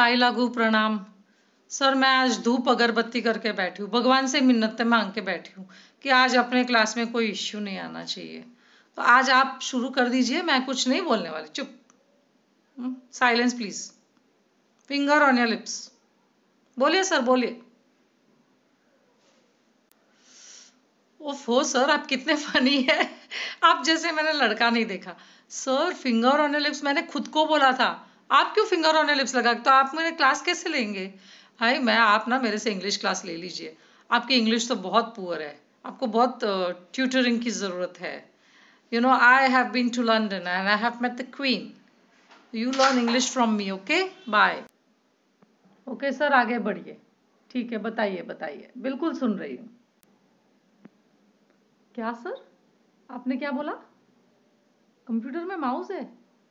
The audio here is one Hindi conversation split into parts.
पाई लागू प्रणाम। सर मैं आज धूप अगरबत्ती करके बैठी हूँ, भगवान से मिन्नतें मांग के बैठी हूँ कि आज अपने क्लास में कोई इश्यू नहीं आना चाहिए। तो आज आप शुरू कर दीजिए, मैं कुछ नहीं बोलने वाली। चुप, silence please. Finger on your lips. बोलिए सर, बोलिए। ओफो सर, आप कितने फनी है। आप जैसे मैंने लड़का नहीं देखा। Sir finger on your lips मैंने खुद को बोला था, आप क्यों फिंगर ऑन योर लिप्स लगा? तो आप मेरे क्लास कैसे लेंगे? हाय मैं, आप ना मेरे से इंग्लिश क्लास ले लीजिए। आपकी इंग्लिश तो बहुत पुअर है, आपको बहुत ट्यूटरिंग की ज़रूरत है। You know I have been to London and I have met the queen. You learn English from me, okay bye. Okay sir, आगे बढ़िए। ठीक है, बताइए बताइए, बिल्कुल सुन रही हूँ। क्या सर, आपने क्या बोला? कंप्यूटर में माउस है?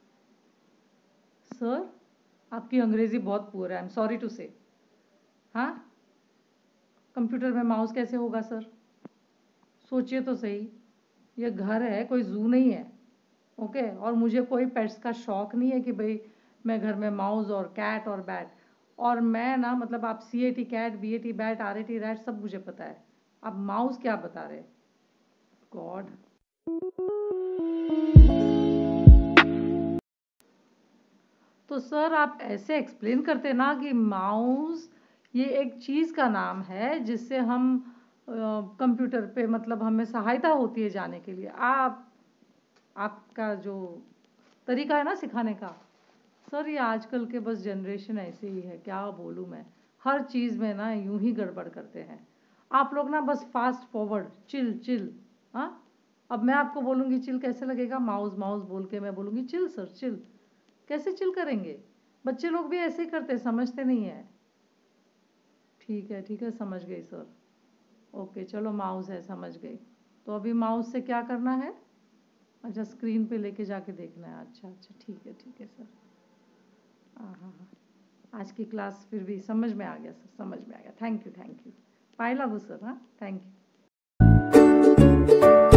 सर आपकी अंग्रेजी बहुत पुअर है, आई एम सॉरी टू से। हाँ, कंप्यूटर में माउस कैसे होगा सर? सोचिए तो सही, ये घर है, कोई जू नहीं है। ओके, और मुझे कोई पेट्स का शौक नहीं है कि भाई मैं घर में माउस और कैट और बैट। और मैं ना मतलब आप CAT cat, BAT bat, RAT rat सब मुझे पता है। आप माउस क्या बता रहे? गॉड। तो सर आप ऐसे एक्सप्लेन करते ना कि माउस ये एक चीज़ का नाम है जिससे हम कंप्यूटर पे मतलब हमें सहायता होती है जाने के लिए। आपका जो तरीका है ना सिखाने का, सर ये आजकल के बस जनरेशन ऐसे ही है, क्या बोलूँ मैं। हर चीज़ में ना यूं ही गड़बड़ करते हैं आप लोग ना, बस फास्ट फॉरवर्ड, चिल चिल। हाँ, अब मैं आपको बोलूँगी चिल कैसे लगेगा? माउस माउस बोल के मैं बोलूँगी चिल सर चिल, कैसे चिल करेंगे? बच्चे लोग भी ऐसे ही करते, समझते नहीं है। ठीक है समझ गई सर। ओके चलो, माउस है, समझ गई। तो अभी माउस से क्या करना है? अच्छा, स्क्रीन पे लेके जाके देखना है। अच्छा ठीक है सर। हाँ, आज की क्लास फिर भी समझ में आ गया सर, समझ में आ गया। Thank you. पाई लागू सर। हाँ, थैंक यू।